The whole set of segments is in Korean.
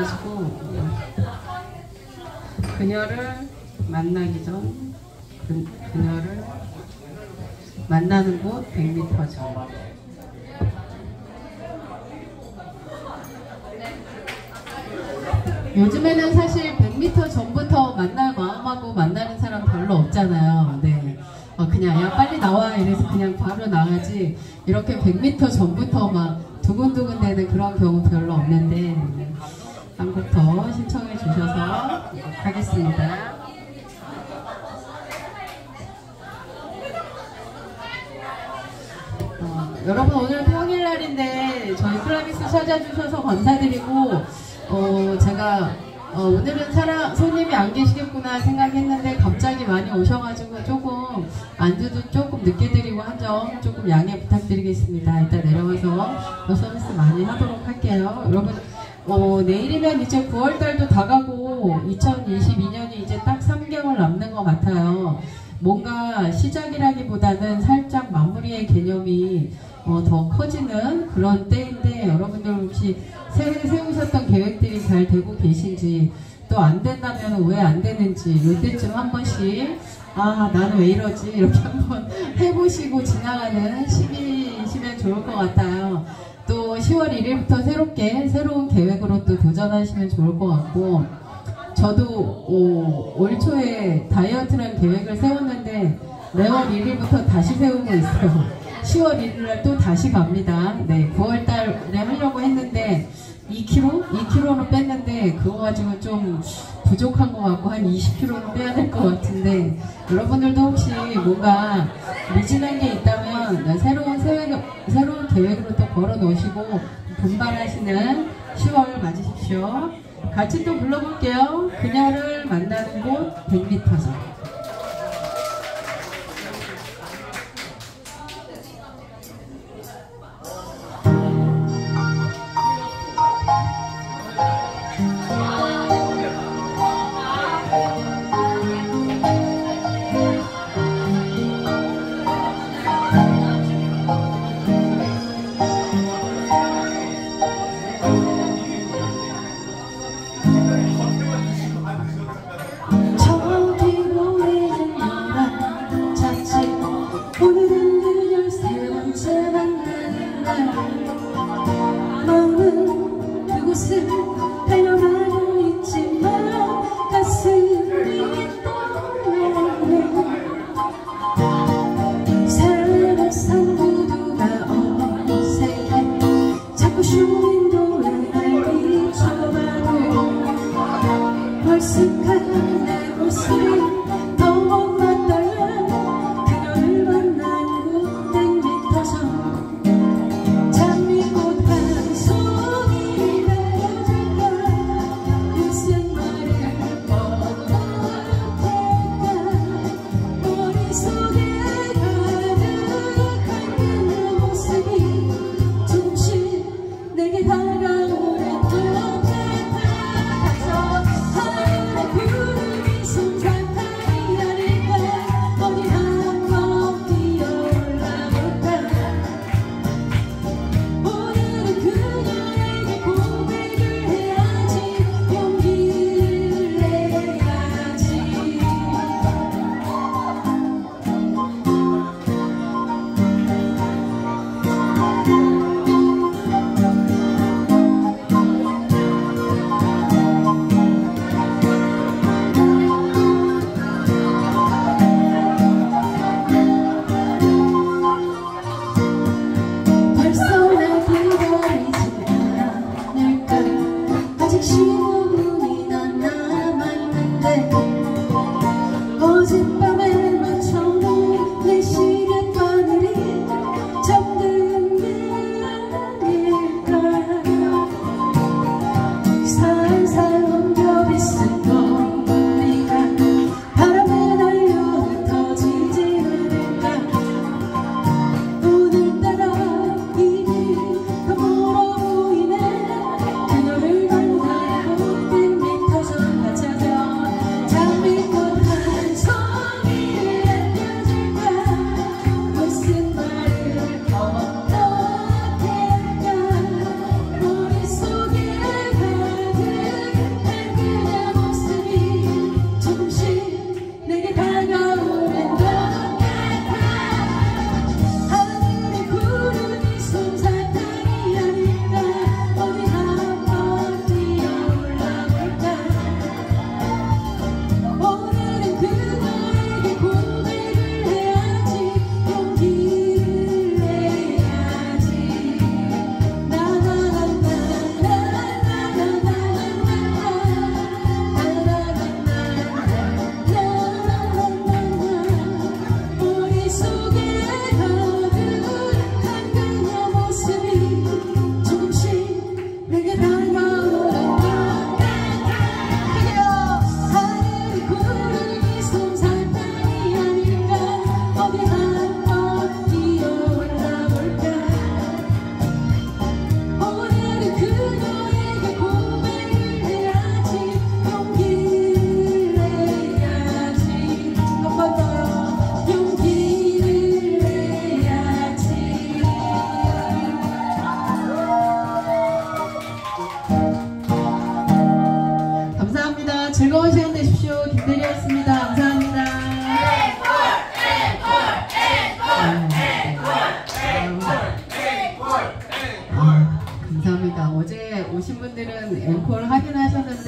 가지고 그녀를 만나기 전 그녀를 만나는 곳 100m 전. 요즘에는 사실 100m 전부터 만날 마음하고 만나는 사람 별로 없잖아요. 네. 그냥 야 빨리 나와 이래서 그냥 바로 나가지 이렇게 100m 전부터 막 두근두근 되는 그런 경우 별로 없는데 한 곡 더 신청해 주셔서 하겠습니다. 여러분 오늘 평일날인데 저희 클라비스 찾아주셔서 감사드리고 제가 오늘은 손님이 안 계시겠구나 생각했는데 갑자기 많이 오셔가지고 조금 안주도 조금 늦게 드리고 한 점 조금 양해 부탁드리겠습니다. 이따 내려와서 더 서비스 많이 하도록 할게요. 여러분 내일이면 이제 9월달도 다가고 2022년이 이제 딱 3개월 남는 것 같아요. 뭔가 시작이라기보다는 살짝 마무리의 개념이 더 커지는 그런 때인데 여러분들 혹시 세우셨던 계획들이 잘 되고 계신지 또 안 된다면 왜 안 되는지 이때쯤 한 번씩 나는 왜 이러지 이렇게 한번 해보시고 지나가는 시기시면 좋을 것 같아요. 또 10월 1일부터 새로운 계획으로 또 도전하시면 좋을 것 같고 저도 올 초에 다이어트라는 계획을 세웠는데 매월 1일부터 다시 세우고 있어요. 10월 1일날 또 다시 갑니다. 네, 9월달에 하려고 했는데 2kg는 뺐는데 그거 가지고 좀 부족한 것 같고 한 20kg는 빼야 될 것 같은데 여러분들도 혹시 뭔가 미진한 게 있다면 새로운 계획으로 또 걸어 놓으시고 분발하시는 10월 맞으십시오. 같이 또 불러볼게요. 그녀를 만나는 곳 100m 전.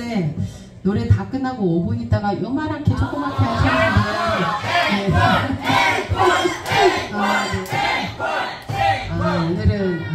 했는데 노래 다 끝나고 5분 있다가 요만하게 조그맣게 하셨는데 네. 오늘은